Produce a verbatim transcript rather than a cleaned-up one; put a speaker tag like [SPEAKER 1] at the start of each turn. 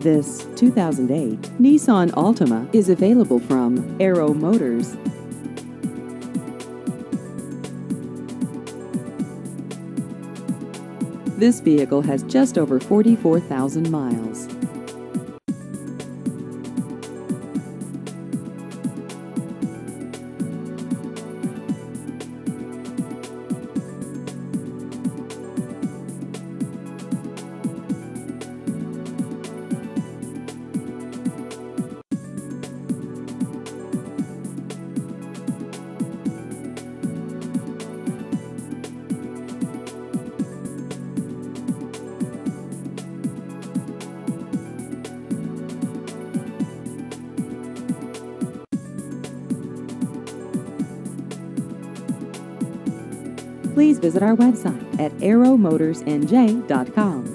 [SPEAKER 1] This two thousand eight Nissan Altima is available from Arrow Motors. This vehicle has just over forty-four thousand miles. Please visit our website at arrow motors n j dot com.